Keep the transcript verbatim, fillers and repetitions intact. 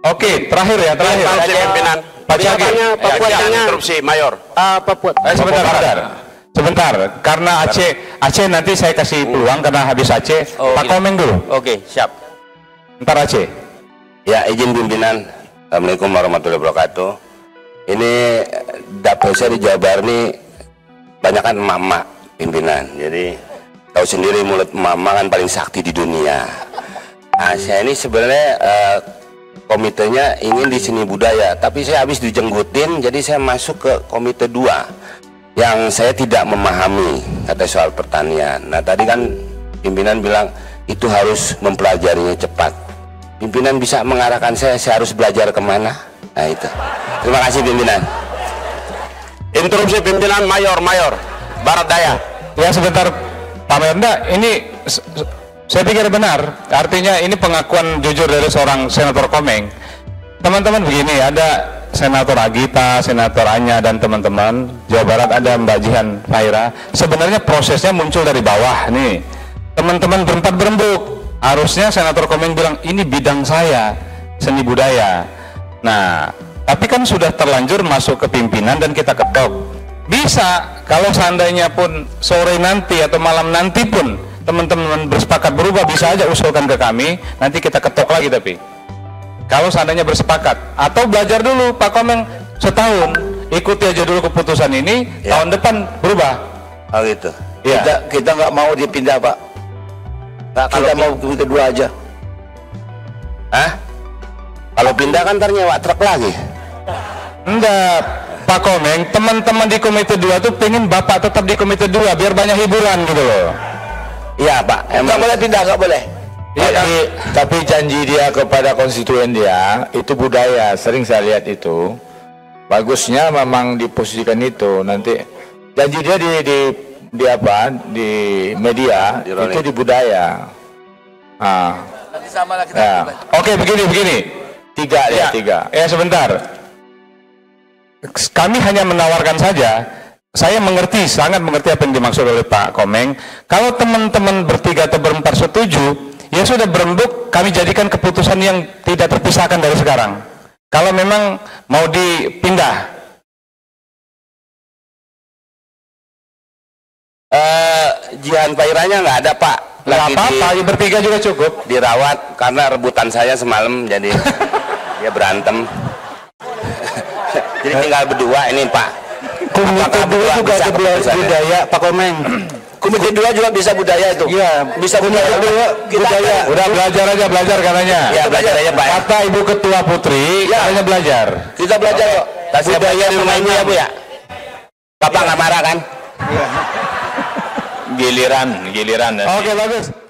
Oke, terakhir ya, terakhir. Interupsi pimpinan. Pak Cagi. Papua ya, interupsi Mayor. Uh, Papua. Eh, sebentar, sebentar. Sebentar, karena Aceh, Aceh nanti saya kasih peluang karena habis Aceh. Oh, Pak gitu. Komeng dulu. Oke, siap. Ntar Aceh. Ya, izin pimpinan. Assalamualaikum warahmatullahi wabarakatuh. Ini dapur saya di Jawa Barat ini banyak kan emak-emak pimpinan. Jadi tahu sendiri mulut emak-emak kan paling sakti di dunia. Nah, saya ini sebenarnya uh, komitenya ingin di seni budaya, tapi saya habis dijenggutin, jadi saya masuk ke komite dua yang saya tidak memahami kata soal pertanian. Nah, tadi kan pimpinan bilang itu harus mempelajarinya cepat. Pimpinan bisa mengarahkan saya, saya harus belajar kemana? Nah itu. Terima kasih pimpinan. Interupsi pimpinan Mayor, Mayor. Barat Daya. Ya sebentar, Pak Mayor. Enggak, ini saya pikir benar. Artinya ini pengakuan jujur dari seorang Senator Komeng. Teman-teman begini, ada Senator Agita, Senator Anya, dan teman-teman Jawa Barat ada Mbak Jihan Faira. Sebenarnya prosesnya muncul dari bawah nih. Teman-teman berempat berembuk. Harusnya Senator Komeng bilang ini bidang saya, seni budaya. Nah, tapi kan sudah terlanjur masuk ke pimpinan dan kita ketok. Bisa kalau seandainya pun sore nanti atau malam nanti pun teman-teman bersepakat berubah, bisa aja usulkan ke kami, nanti kita ketok lagi. Tapi kalau seandainya bersepakat, atau belajar dulu Pak Komeng setahun, ikuti aja dulu keputusan ini, ya. Tahun depan berubah. Oh gitu. Ya. Kita kita nggak mau dipindah, Pak. Nah, kita mau komite dua aja. Hah? Kalau pindah kan ntar nyewa truk lagi. Enggak, Pak Komeng, teman-teman di komite dua tuh pengen Bapak tetap di komite dua biar banyak hiburan gitu loh. Iya, Pak. Nggak boleh pindah, nggak boleh. Ya, tapi, tapi janji dia kepada konstituen dia itu budaya, sering saya lihat itu. Bagusnya memang diposisikan itu. Nanti janji dia di, di di apa di media di itu di budaya. Ah. Nanti sama lah kita. Ya. Oke, begini begini. Tiga ya, Ya, tiga. Ya sebentar. Kami hanya menawarkan saja. Saya mengerti, sangat mengerti apa yang dimaksud oleh Pak Komeng. Kalau teman-teman bertiga atau berempat setuju, ya sudah berembuk, kami jadikan keputusan yang tidak terpisahkan dari sekarang. Kalau memang mau dipindah. Uh, Jihan Fairanya nggak ada, Pak. Lagi apa-apa, di, bertiga juga cukup. Dirawat karena rebutan saya semalam, jadi dia berantem. Jadi tinggal berdua ini, Pak. Komite dua juga ada budaya, Pak Komeng. Komite dua juga bisa budaya itu. Iya, bisa budaya dua budaya. Udah belajar aja, belajar katanya. Ya, belajar aja, Pak. Kata Ibu Ketua Putri, ya. katanya belajar. Kita belajar kok. Budaya di rumah ibu ya, Bu ya. Bapak nggak marah kan? Giliran, giliran. Oke, bagus.